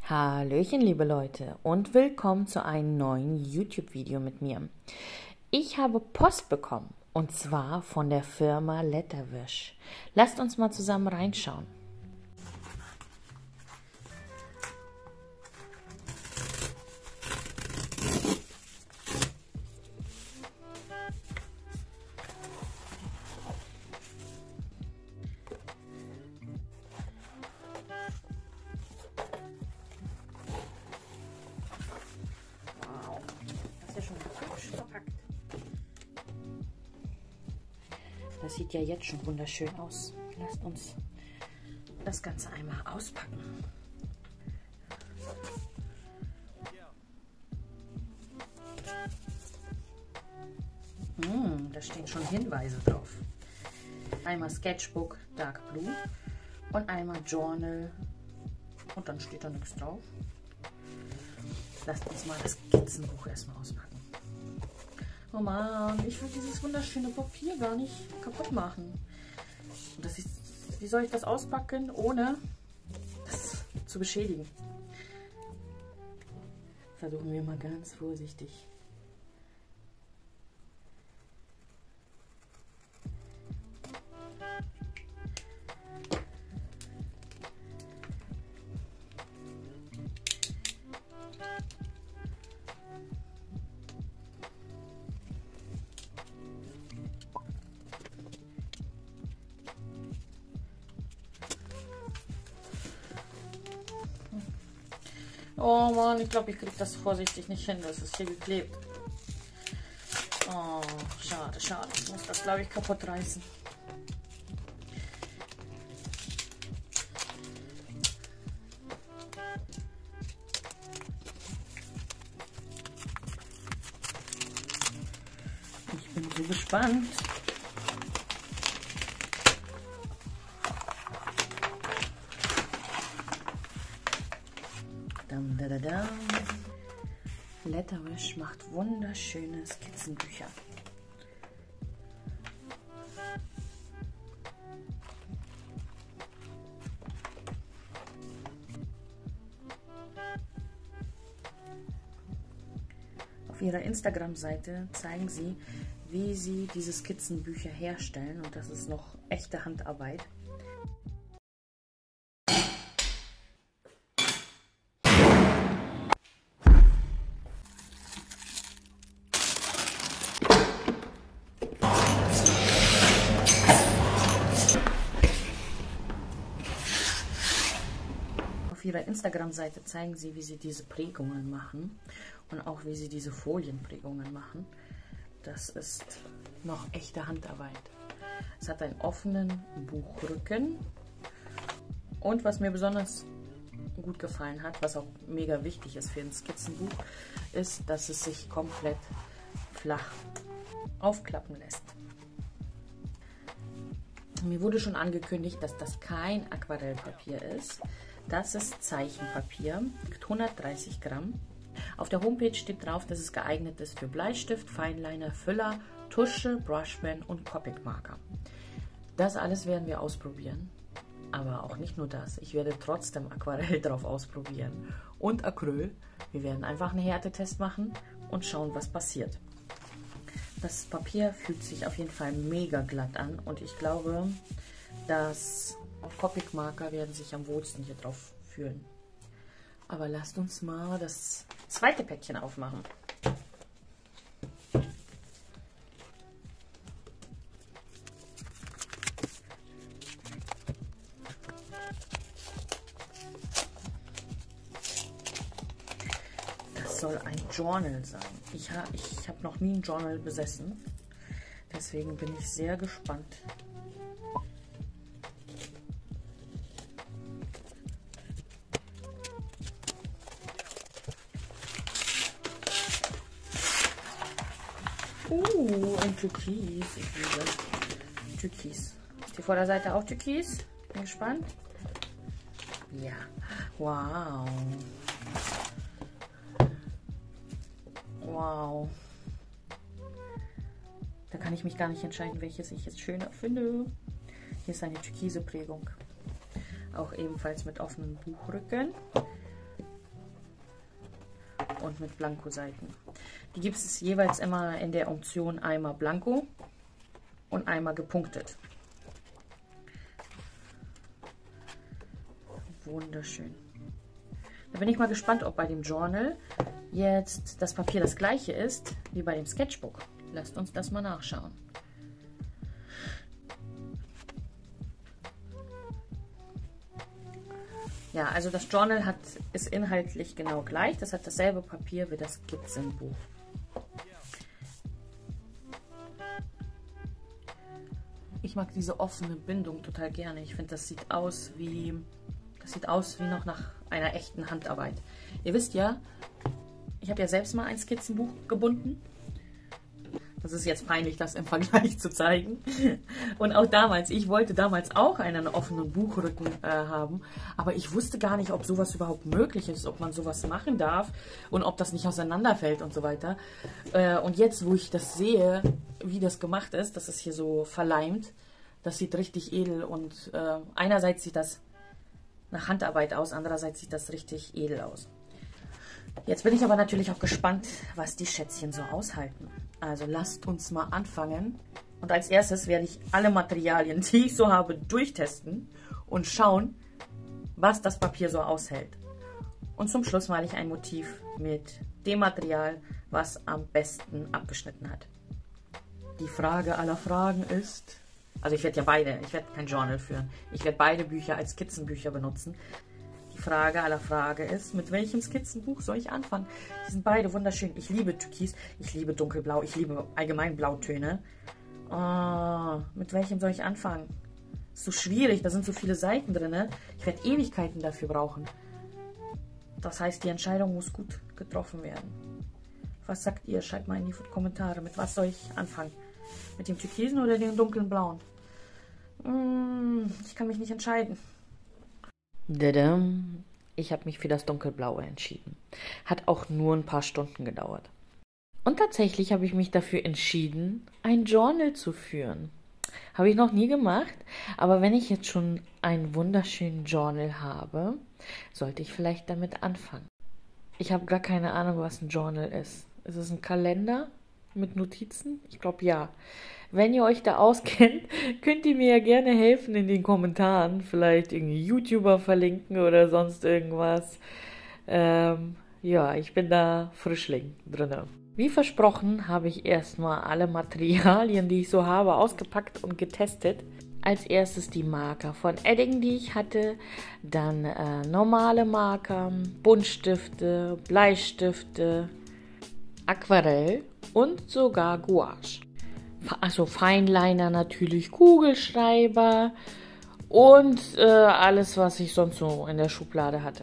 Hallöchen, liebe Leute, und willkommen zu einem neuen YouTube-Video mit mir. Ich habe Post bekommen, und zwar von der Firma Letterwish. Lasst uns mal zusammen reinschauen. Das sieht ja jetzt schon wunderschön aus. Lasst uns das Ganze einmal auspacken. Da stehen schon Hinweise drauf. Einmal Sketchbook Dark Blue und einmal Journal und dann steht da nichts drauf. Lasst uns mal das Skizzenbuch erstmal auspacken. Oh Mann, ich will dieses wunderschöne Papier gar nicht kaputt machen. Wie soll ich das auspacken, ohne das zu beschädigen? Versuchen wir mal ganz vorsichtig. Oh Mann, ich glaube, ich kriege das vorsichtig nicht hin. Das ist hier geklebt. Oh, schade, schade. Ich muss das, glaube ich, kaputt reißen. Ich bin so gespannt. Letterwish macht wunderschöne Skizzenbücher. Auf ihrer Instagram-Seite zeigen sie, wie sie diese Skizzenbücher herstellen, und das ist noch echte Handarbeit. Auf ihrer Instagram-Seite zeigen sie, wie sie diese Prägungen machen und auch wie sie diese Folienprägungen machen. Das ist noch echte Handarbeit. Es hat einen offenen Buchrücken und was mir besonders gut gefallen hat, was auch mega wichtig ist für ein Skizzenbuch, ist, dass es sich komplett flach aufklappen lässt. Mir wurde schon angekündigt, dass das kein Aquarellpapier ist. Das ist Zeichenpapier, 130 Gramm. Auf der Homepage steht drauf, dass es geeignet ist für Bleistift, Feinliner, Füller, Tusche, Brushpen und Copic-Marker. Das alles werden wir ausprobieren, aber auch nicht nur das. Ich werde trotzdem Aquarell drauf ausprobieren und Acryl. Wir werden einfach einen Härtetest machen und schauen, was passiert. Das Papier fühlt sich auf jeden Fall mega glatt an und ich glaube, dass Copic-Marker werden sich am wohlsten hier drauf fühlen. Aber lasst uns mal das zweite Päckchen aufmachen. Das soll ein Journal sein. Ich habe noch nie ein Journal besessen. Deswegen bin ich sehr gespannt. Ein Türkis. Ich liebe Türkis. Ist die Vorderseite auch Türkis? Bin gespannt. Ja. Wow. Wow. Da kann ich mich gar nicht entscheiden, welches ich jetzt schöner finde. Hier ist eine türkise Prägung. Auch ebenfalls mit offenem Buchrücken. und mit Blanko-Seiten. Die gibt es jeweils immer in der Option einmal Blanko und einmal gepunktet. Wunderschön. Da bin ich mal gespannt, ob bei dem Journal jetzt das Papier das gleiche ist wie bei dem Sketchbook. Lasst uns das mal nachschauen. Ja, also das Journal ist inhaltlich genau gleich. Das hat dasselbe Papier wie das Skizzenbuch. Ich mag diese offene Bindung total gerne. Ich finde, das sieht aus wie noch nach einer echten Handarbeit. Ihr wisst ja, ich habe ja selbst mal ein Skizzenbuch gebunden. Das ist jetzt peinlich, das im Vergleich zu zeigen. Und auch damals, ich wollte damals auch einen offenen Buchrücken haben, aber ich wusste gar nicht, ob sowas überhaupt möglich ist, ob man sowas machen darf und ob das nicht auseinanderfällt und so weiter. Und jetzt, wo ich das sehe, wie das gemacht ist, das ist hier so verleimt, das sieht richtig edel und einerseits sieht das nach Handarbeit aus, andererseits sieht das richtig edel aus. Jetzt bin ich aber natürlich auch gespannt, was die Schätzchen so aushalten. Also lasst uns mal anfangen. Und als erstes werde ich alle Materialien, die ich so habe, durchtesten und schauen, was das Papier so aushält. Und zum Schluss male ich ein Motiv mit dem Material, was am besten abgeschnitten hat. Die Frage aller Fragen ist, also ich werde ja beide, ich werde kein Journal führen. Ich werde beide Bücher als Skizzenbücher benutzen. Die Frage aller Fragen ist, mit welchem Skizzenbuch soll ich anfangen? Die sind beide wunderschön. Ich liebe Türkis, ich liebe Dunkelblau, ich liebe allgemein Blautöne. Oh, mit welchem soll ich anfangen? Ist so schwierig, da sind so viele Seiten drin. Ich werde Ewigkeiten dafür brauchen. Das heißt, die Entscheidung muss gut getroffen werden. Was sagt ihr? Schreibt mal in die Kommentare. Mit was soll ich anfangen? Mit dem Türkisen oder dem dunklen Blauen? Ich kann mich nicht entscheiden. Ich habe mich für das Dunkelblaue entschieden. Hat auch nur ein paar Stunden gedauert. Und tatsächlich habe ich mich dafür entschieden, ein Journal zu führen. Habe ich noch nie gemacht, aber wenn ich jetzt schon einen wunderschönen Journal habe, sollte ich vielleicht damit anfangen. Ich habe gar keine Ahnung, was ein Journal ist. Ist es ein Kalender mit Notizen? Ich glaube ja. Wenn ihr euch da auskennt, könnt ihr mir ja gerne helfen in den Kommentaren. Vielleicht irgendwie YouTuber verlinken oder sonst irgendwas. Ja, ich bin da Frischling drin. Wie versprochen habe ich erstmal alle Materialien, die ich so habe, ausgepackt und getestet. Als erstes die Marker von Edding, die ich hatte. Dann normale Marker, Buntstifte, Bleistifte, Aquarell und sogar Gouache. Also Feinliner natürlich, Kugelschreiber und alles, was ich sonst so in der Schublade hatte.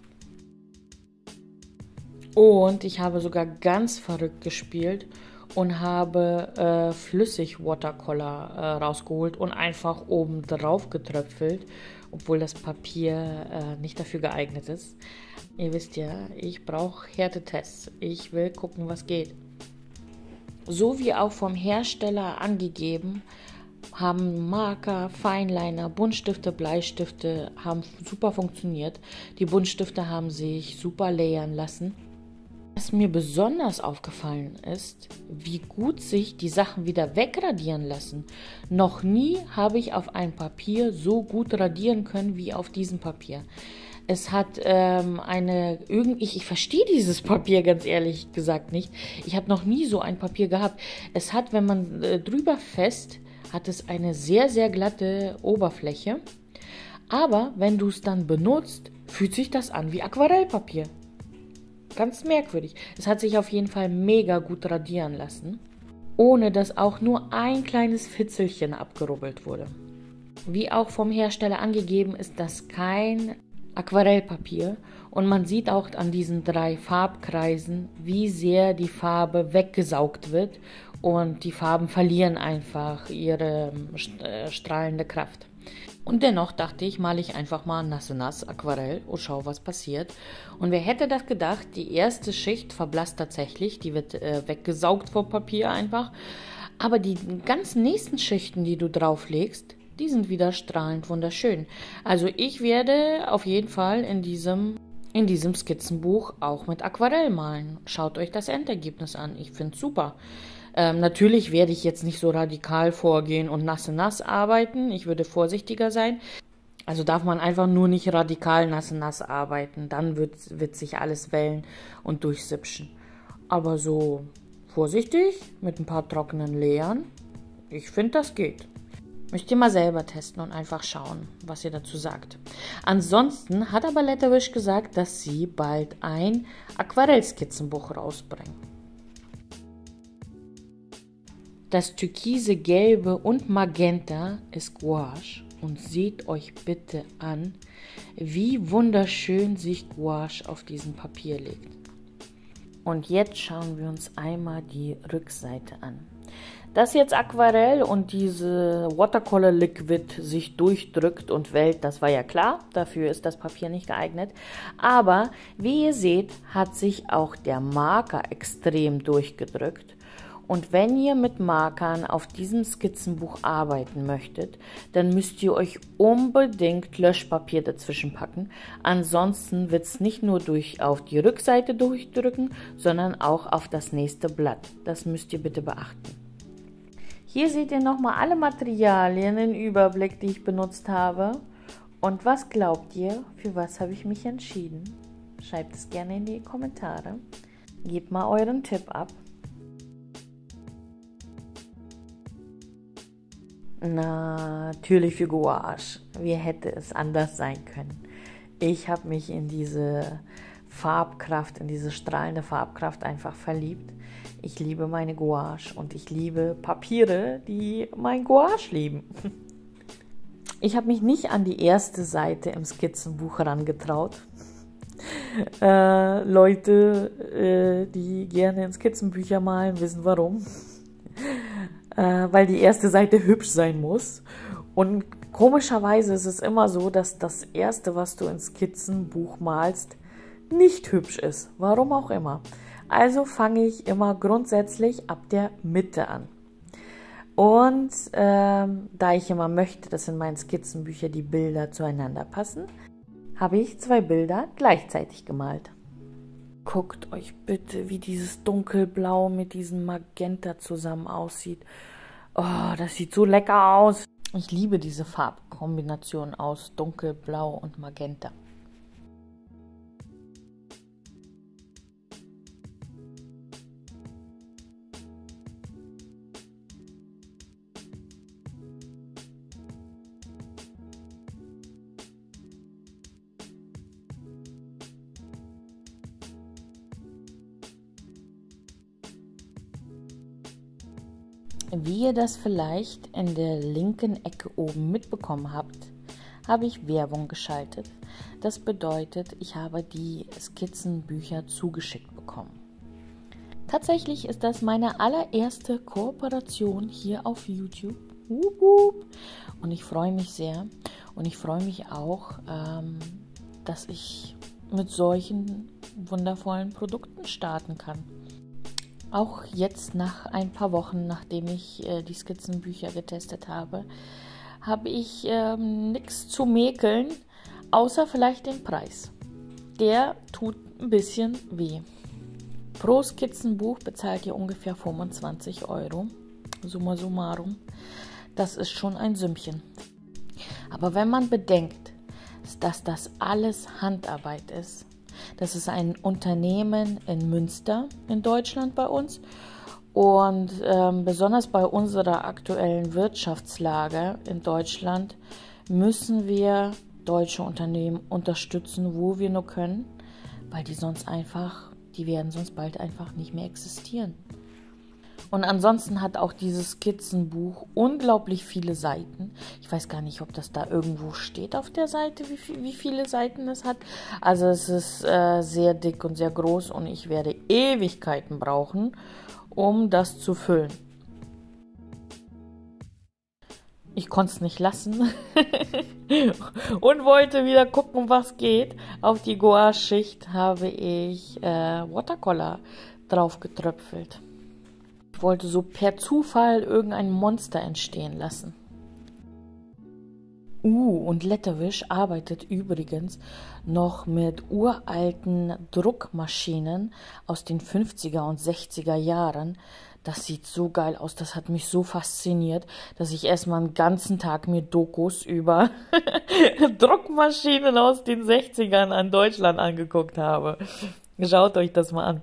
Und ich habe sogar ganz verrückt gespielt und habe flüssig Watercolor rausgeholt und einfach oben drauf getröpfelt, obwohl das Papier nicht dafür geeignet ist. Ihr wisst ja, ich brauche Härtetests. Ich will gucken, was geht. So wie auch vom Hersteller angegeben, haben Marker, Feinliner, Buntstifte, Bleistifte haben super funktioniert. Die Buntstifte haben sich super layern lassen. Was mir besonders aufgefallen ist, wie gut sich die Sachen wieder wegradieren lassen. Noch nie habe ich auf einem Papier so gut radieren können wie auf diesem Papier. Es hat ich verstehe dieses Papier ganz ehrlich gesagt nicht. Ich habe noch nie so ein Papier gehabt. Es hat, wenn man drüber fest, hat es eine sehr, sehr glatte Oberfläche. Aber wenn du es dann benutzt, fühlt sich das an wie Aquarellpapier. Ganz merkwürdig. Es hat sich auf jeden Fall mega gut radieren lassen, ohne dass auch nur ein kleines Fitzelchen abgerubbelt wurde. Wie auch vom Hersteller angegeben, ist das kein Aquarellpapier und man sieht auch an diesen 3 Farbkreisen, wie sehr die Farbe weggesaugt wird und die Farben verlieren einfach ihre strahlende Kraft. Und dennoch dachte ich, male ich einfach mal nass Aquarell und schau, was passiert. Und wer hätte das gedacht, die erste Schicht verblasst tatsächlich, die wird weggesaugt vom Papier einfach. Aber die ganzen nächsten Schichten, die du drauflegst, die sind wieder strahlend wunderschön. Also ich werde auf jeden Fall in diesem in diesem Skizzenbuch auch mit Aquarell malen. Schaut euch das Endergebnis an. Ich finde es super. Natürlich werde ich jetzt nicht so radikal vorgehen und nass arbeiten. Ich würde vorsichtiger sein. Also darf man einfach nur nicht radikal nass arbeiten. Dann wird sich alles wellen und durchsipschen. Aber so vorsichtig mit ein paar trockenen Layern. Ich finde, das geht. Müsst ihr mal selber testen und einfach schauen, was ihr dazu sagt. Ansonsten hat aber Letterwish gesagt, dass sie bald ein Aquarellskizzenbuch rausbringen. Das türkise, gelbe und magenta ist Gouache und seht euch bitte an, wie wunderschön sich Gouache auf diesem Papier legt. Und jetzt schauen wir uns einmal die Rückseite an. Dass jetzt Aquarell und diese Watercolor Liquid sich durchdrückt und wellt, das war ja klar, dafür ist das Papier nicht geeignet. Aber wie ihr seht, hat sich auch der Marker extrem durchgedrückt. Und wenn ihr mit Markern auf diesem Skizzenbuch arbeiten möchtet, dann müsst ihr euch unbedingt Löschpapier dazwischen packen. Ansonsten wird es nicht nur auf die Rückseite durchdrücken, sondern auch auf das nächste Blatt. Das müsst ihr bitte beachten. Hier seht ihr nochmal alle Materialien, den Überblick, die ich benutzt habe. Und was glaubt ihr, für was habe ich mich entschieden? Schreibt es gerne in die Kommentare. Gebt mal euren Tipp ab. Natürlich für Gouache. Wie hätte es anders sein können? Ich habe mich in diese Farbkraft, in diese strahlende Farbkraft einfach verliebt. Ich liebe meine Gouache und ich liebe Papiere, die mein Gouache lieben. Ich habe mich nicht an die erste Seite im Skizzenbuch herangetraut. Leute, die gerne in Skizzenbücher malen, wissen warum. Weil die erste Seite hübsch sein muss. Und komischerweise ist es immer so, dass das erste, was du ins Skizzenbuch malst, nicht hübsch ist. Warum auch immer. Also fange ich immer grundsätzlich ab der Mitte an. Und da ich immer möchte, dass in meinen Skizzenbüchern die Bilder zueinander passen, habe ich 2 Bilder gleichzeitig gemalt. Guckt euch bitte, wie dieses Dunkelblau mit diesem Magenta zusammen aussieht. Oh, das sieht so lecker aus. Ich liebe diese Farbkombination aus Dunkelblau und Magenta. Wie ihr das vielleicht in der linken Ecke oben mitbekommen habt, habe ich Werbung geschaltet. Das bedeutet, ich habe die Skizzenbücher zugeschickt bekommen. Tatsächlich ist das meine allererste Kooperation hier auf YouTube. Und ich freue mich sehr. Und ich freue mich auch, dass ich mit solchen wundervollen Produkten starten kann. Auch jetzt nach ein paar Wochen, nachdem ich die Skizzenbücher getestet habe, habe ich nichts zu mäkeln, außer vielleicht den Preis. Der tut ein bisschen weh. Pro Skizzenbuch bezahlt ihr ungefähr 25 €, summa summarum. Das ist schon ein Sümmchen. Aber wenn man bedenkt, dass das alles Handarbeit ist, das ist ein Unternehmen in Münster in Deutschland bei uns und besonders bei unserer aktuellen Wirtschaftslage in Deutschland müssen wir deutsche Unternehmen unterstützen, wo wir nur können, weil die werden sonst bald einfach nicht mehr existieren. Und ansonsten hat auch dieses Skizzenbuch unglaublich viele Seiten. Ich weiß gar nicht, ob das da irgendwo steht auf der Seite, wie viele Seiten es hat. Also es ist sehr dick und sehr groß und ich werde Ewigkeiten brauchen, um das zu füllen. Ich konnte es nicht lassen und wollte wieder gucken, was geht. Auf die Gouache-Schicht habe ich Watercolor drauf getröpfelt. Ich wollte so per Zufall irgendein Monster entstehen lassen. Und Letterwish arbeitet übrigens noch mit uralten Druckmaschinen aus den 50er und 60er Jahren. Das sieht so geil aus, das hat mich so fasziniert, dass ich erstmal einen ganzen Tag mir Dokus über Druckmaschinen aus den 60ern an Deutschland angeguckt habe. Schaut euch das mal an.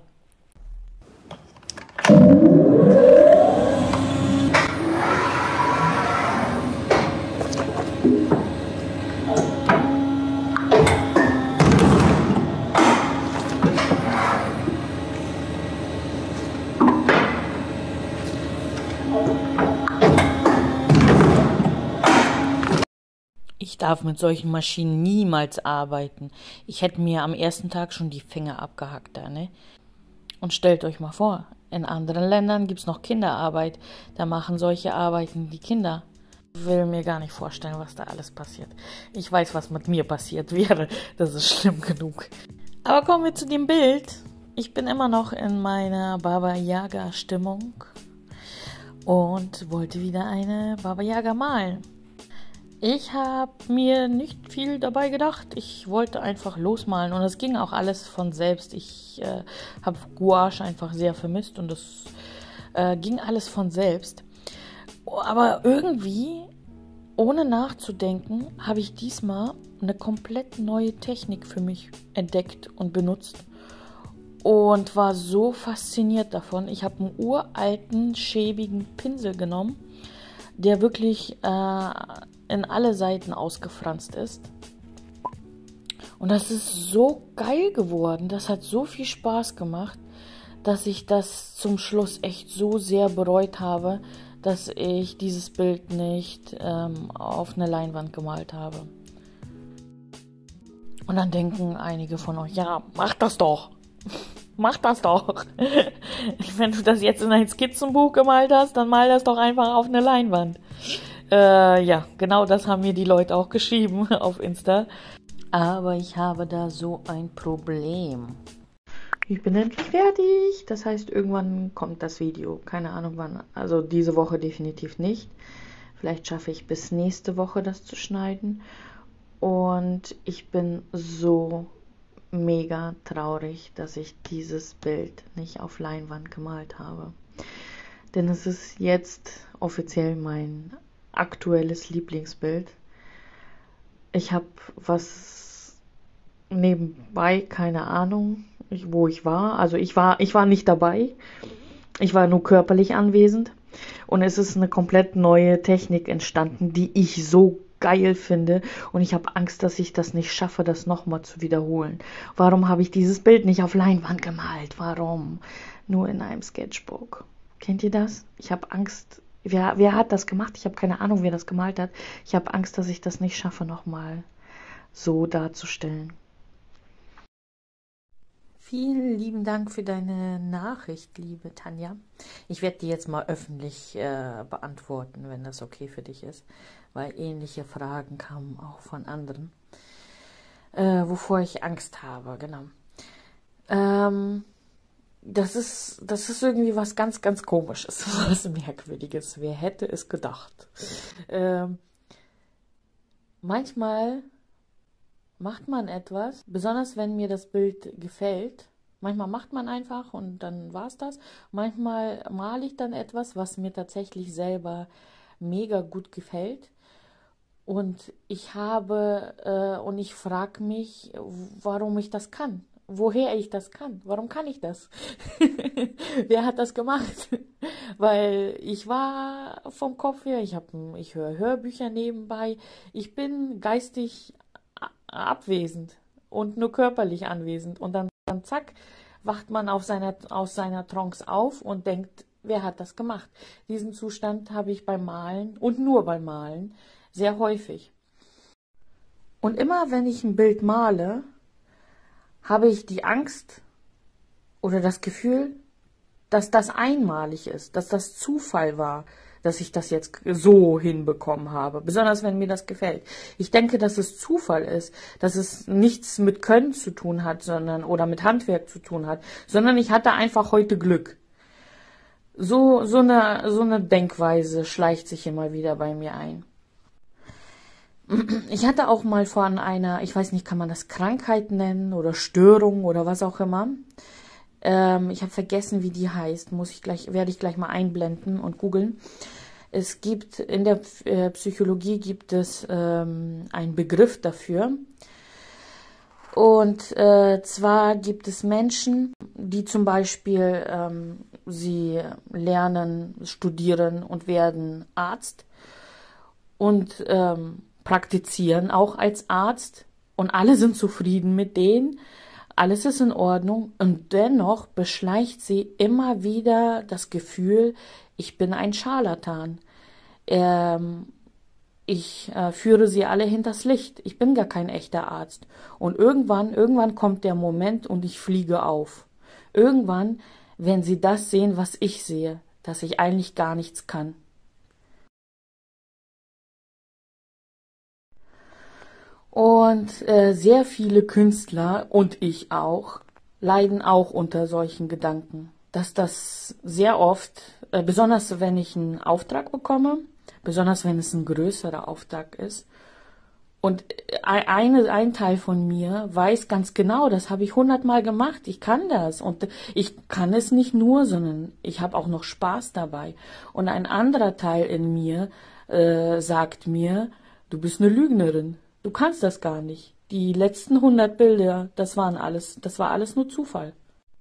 Ich darf mit solchen Maschinen niemals arbeiten. Ich hätte mir am ersten Tag schon die Finger abgehackt da, ne? Und stellt euch mal vor, in anderen Ländern gibt's noch Kinderarbeit. Da machen solche Arbeiten die Kinder. Ich will mir gar nicht vorstellen, was da alles passiert. Ich weiß, was mit mir passiert wäre. Das ist schlimm genug. Aber kommen wir zu dem Bild. Ich bin immer noch in meiner Baba Yaga Stimmung und wollte wieder eine Baba Yaga malen. Ich habe mir nicht viel dabei gedacht. Ich wollte einfach losmalen und es ging auch alles von selbst. Ich habe Gouache einfach sehr vermisst und das ging alles von selbst. Aber irgendwie, ohne nachzudenken, habe ich diesmal eine komplett neue Technik für mich entdeckt und benutzt und war so fasziniert davon. Ich habe einen uralten, schäbigen Pinsel genommen, der wirklich in alle Seiten ausgefranst ist. Und das ist so geil geworden. Das hat so viel Spaß gemacht, dass ich das zum Schluss echt so sehr bereut habe, dass ich dieses Bild nicht auf eine Leinwand gemalt habe. Und dann denken einige von euch, ja, mach das doch. Mach das doch. Wenn du das jetzt in ein Skizzenbuch gemalt hast, dann mal das doch einfach auf eine Leinwand. Ja, genau das haben mir die Leute auch geschrieben auf Insta. Aber ich habe da so ein Problem. Ich bin endlich fertig. Das heißt, irgendwann kommt das Video. Keine Ahnung wann. Also diese Woche definitiv nicht. Vielleicht schaffe ich bis nächste Woche das zu schneiden. Und ich bin so mega traurig, dass ich dieses Bild nicht auf Leinwand gemalt habe. Denn es ist jetzt offiziell mein aktuelles Lieblingsbild. Ich habe was nebenbei, keine Ahnung, wo ich war. Also ich war nicht dabei. Ich war nur körperlich anwesend. Und es ist eine komplett neue Technik entstanden, die ich so geil finde. Und ich habe Angst, dass ich das nicht schaffe, das nochmal zu wiederholen. Warum habe ich dieses Bild nicht auf Leinwand gemalt? Warum? Nur in einem Sketchbook. Kennt ihr das? Ich habe Angst. Wer hat das gemacht? Ich habe keine Ahnung, wer das gemalt hat. Ich habe Angst, dass ich das nicht schaffe, nochmal so darzustellen. Vielen lieben Dank für deine Nachricht, liebe Tanja. Ich werde die jetzt mal öffentlich beantworten, wenn das okay für dich ist, weil ähnliche Fragen kamen auch von anderen, wovor ich Angst habe, genau. Das ist irgendwie was ganz, ganz Komisches, was Merkwürdiges. Wer hätte es gedacht? Manchmal macht man etwas, besonders wenn mir das Bild gefällt. Manchmal macht man einfach und dann war's das. Manchmal male ich dann etwas, was mir tatsächlich selber mega gut gefällt. Und ich frage mich, warum ich das kann. Woher ich das kann. Warum kann ich das? Wer hat das gemacht? Weil ich war vom Kopf her, ich höre Hörbücher nebenbei. Ich bin geistig abwesend und nur körperlich anwesend. Und dann zack, wacht man aus seiner Trance auf und denkt, wer hat das gemacht? Diesen Zustand habe ich beim Malen und nur beim Malen sehr häufig. Und immer wenn ich ein Bild male, habe ich die Angst oder das Gefühl, dass das einmalig ist, dass das Zufall war, dass ich das jetzt so hinbekommen habe, besonders wenn mir das gefällt. Ich denke, dass es Zufall ist, dass es nichts mit Können zu tun hat, oder mit Handwerk zu tun hat, sondern ich hatte einfach heute Glück. So eine Denkweise schleicht sich immer wieder bei mir ein. Ich hatte auch mal von einer, ich weiß nicht, kann man das Krankheit nennen oder Störung oder was auch immer. Ich habe vergessen, wie die heißt. Werde ich gleich mal einblenden und googeln. Es gibt in der Psychologie gibt es einen Begriff dafür. Und zwar gibt es Menschen, die zum Beispiel sie lernen, studieren und werden Arzt und praktizieren auch als Arzt und alle sind zufrieden mit denen, alles ist in Ordnung und dennoch beschleicht sie immer wieder das Gefühl, ich bin ein Scharlatan. Ich führe sie alle hinters Licht. Ich bin gar kein echter Arzt. Und irgendwann kommt der Moment und ich fliege auf. Irgendwann, wenn sie das sehen, was ich sehe, dass ich eigentlich gar nichts kann. Und sehr viele Künstler und ich auch leiden auch unter solchen Gedanken. Dass das sehr oft, besonders wenn ich einen Auftrag bekomme, besonders wenn es ein größerer Auftrag ist, und ein Teil von mir weiß ganz genau, das habe ich 100-mal gemacht, ich kann das. Und ich kann es nicht nur, sondern ich habe auch noch Spaß dabei. Und ein anderer Teil in mir sagt mir, du bist eine Lügnerin. Du kannst das gar nicht. Die letzten 100 Bilder, das war alles nur Zufall.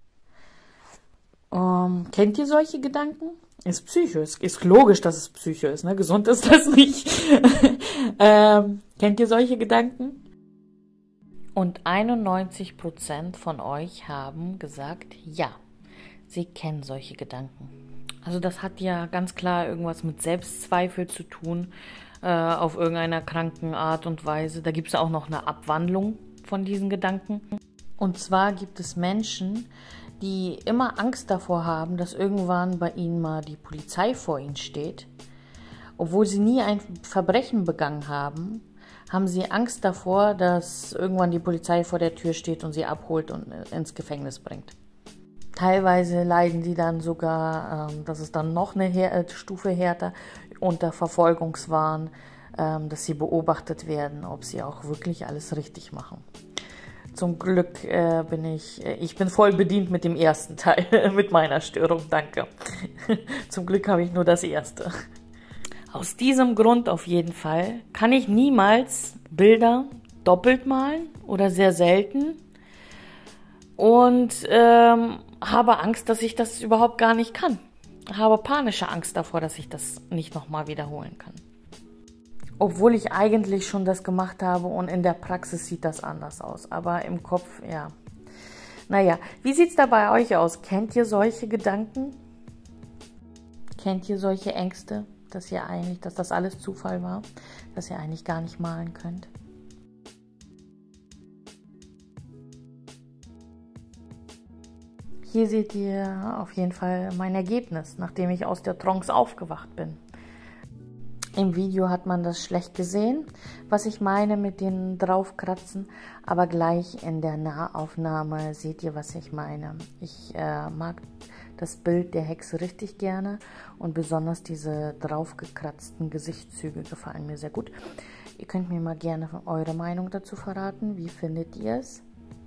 Kennt ihr solche Gedanken? Ist Psycho. Ist logisch, dass es Psycho ist, ne? Gesund ist das nicht. Kennt ihr solche Gedanken? Und 91% von euch haben gesagt, ja, sie kennen solche Gedanken. Also das hat ja ganz klar irgendwas mit Selbstzweifel zu tun, auf irgendeiner kranken Art und Weise. Da gibt es auch noch eine Abwandlung von diesen Gedanken. Und zwar gibt es Menschen, die immer Angst davor haben, dass irgendwann bei ihnen mal die Polizei vor ihnen steht. Obwohl sie nie ein Verbrechen begangen haben, haben sie Angst davor, dass irgendwann die Polizei vor der Tür steht und sie abholt und ins Gefängnis bringt. Teilweise leiden sie dann sogar, das ist dann noch eine Stufe härter, unter Verfolgungswahn, dass sie beobachtet werden, ob sie auch wirklich alles richtig machen. Zum Glück bin ich bin voll bedient mit dem ersten Teil, mit meiner Störung, danke. Zum Glück habe ich nur das erste. Aus diesem Grund auf jeden Fall kann ich niemals Bilder doppelt malen oder sehr selten und habe Angst, dass ich das überhaupt gar nicht kann. Habe panische Angst davor, dass ich das nicht nochmal wiederholen kann. Obwohl ich eigentlich schon das gemacht habe und in der Praxis sieht das anders aus. Aber im Kopf, ja. Naja, wie sieht es da bei euch aus? Kennt ihr solche Gedanken? Kennt ihr solche Ängste, dass das alles Zufall war? Dass ihr eigentlich gar nicht malen könnt? Hier seht ihr auf jeden Fall mein Ergebnis, nachdem ich aus der Trance aufgewacht bin. Im Video hat man das schlecht gesehen, was ich meine mit den Draufkratzen, aber gleich in der Nahaufnahme seht ihr, was ich meine. Ich mag das Bild der Hexe richtig gerne und besonders diese draufgekratzten Gesichtszüge gefallen mir sehr gut. Ihr könnt mir mal gerne eure Meinung dazu verraten. Wie findet ihr es?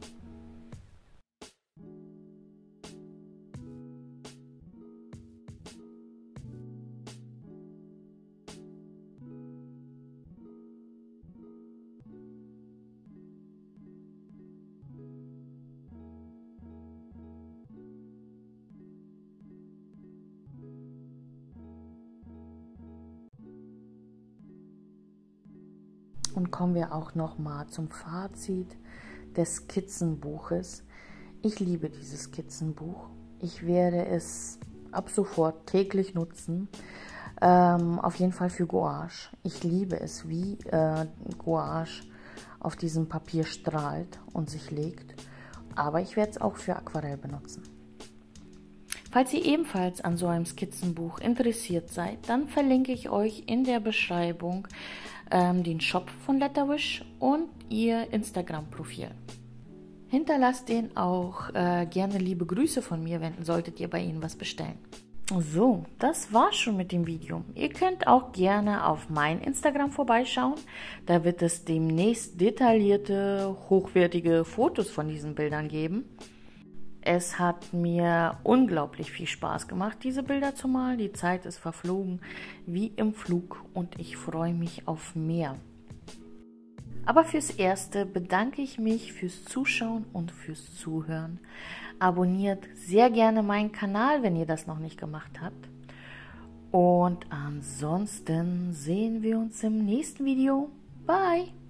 Und kommen wir auch noch mal zum Fazit des Skizzenbuches. Ich liebe dieses Skizzenbuch. Ich werde es ab sofort täglich nutzen. Auf jeden Fall für Gouache. Ich liebe es, wie Gouache auf diesem Papier strahlt und sich legt. Aber ich werde es auch für Aquarell benutzen. Falls ihr ebenfalls an so einem Skizzenbuch interessiert seid, dann verlinke ich euch in der Beschreibung den Shop von Letterwish und ihr Instagram-Profil. Hinterlasst denen auch gerne liebe Grüße von mir, solltet ihr bei ihnen was bestellen. So, das war's schon mit dem Video. Ihr könnt auch gerne auf mein Instagram vorbeischauen. Da wird es demnächst detaillierte, hochwertige Fotos von diesen Bildern geben. Es hat mir unglaublich viel Spaß gemacht, diese Bilder zu malen. Die Zeit ist verflogen wie im Flug und ich freue mich auf mehr. Aber fürs Erste bedanke ich mich fürs Zuschauen und fürs Zuhören. Abonniert sehr gerne meinen Kanal, wenn ihr das noch nicht gemacht habt. Und ansonsten sehen wir uns im nächsten Video. Bye!